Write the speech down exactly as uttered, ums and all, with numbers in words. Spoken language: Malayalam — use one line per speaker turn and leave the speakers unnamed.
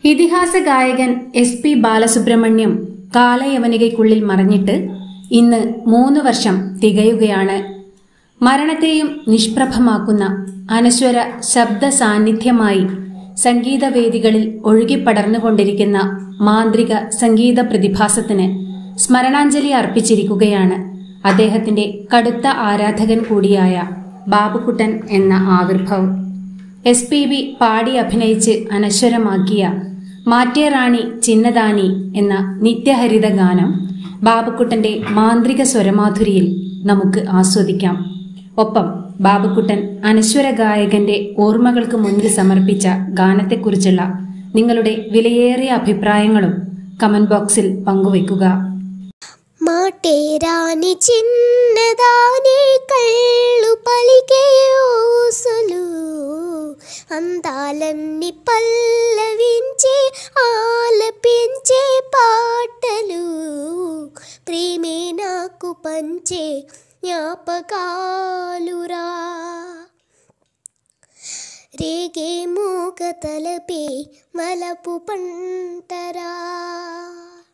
ഇതിഹാസ ഗായകൻ എസ് പി ബാലസുബ്രഹ്മണ്യം കാലയവനികയ്ക്കുള്ളിൽ മറഞ്ഞിട്ട് ഇന്ന് മൂന്ന് വർഷം തികയുകയാണ്. മരണത്തെയും നിഷ്പ്രഭമാക്കുന്ന അനശ്വര ശബ്ദ സാന്നിധ്യമായി സംഗീതവേദികളിൽ ഒഴുകിപ്പടർന്നുകൊണ്ടിരിക്കുന്ന മാന്ത്രിക സംഗീത പ്രതിഭാസത്തിന് സ്മരണാഞ്ജലി അർപ്പിച്ചിരിക്കുകയാണ് അദ്ദേഹത്തിന്റെ കടുത്ത ആരാധകൻ കൂടിയായ ബാബുക്കുട്ടൻ എന്ന ആവിർഭവം. എസ് പി ബി പാടി അഭിനയിച്ച് അനശ്വരമാക്കിയ മാറ്റേ റാണി ചിന്നദാനി എന്ന നിത്യഹരിത ഗാനം ബാബുക്കുട്ടന്റെ മാന്ത്രിക സ്വരമാധുരിയിൽ നമുക്ക് ആസ്വദിക്കാം. ഒപ്പം ബാബുക്കുട്ടൻ അനശ്വര ഗായകന്റെ ഓർമ്മകൾക്ക് മുന്നിൽ സമർപ്പിച്ച ഗാനത്തെക്കുറിച്ചുള്ള നിങ്ങളുടെ വിലയേറിയ അഭിപ്രായങ്ങളും കമന്റ് ബോക്സിൽ പങ്കുവെക്കുക.
മാട്ടേ റാണി చిన్నదాని కళ్ళు పలికే ఊసులు అందాలన్నీ పల్లవించే ఆలపించే పాటలు ప్రేమే నాకు పంచే జ్ఞాపకాలురా రేగే మూగ తలపే మలపు పంటరా.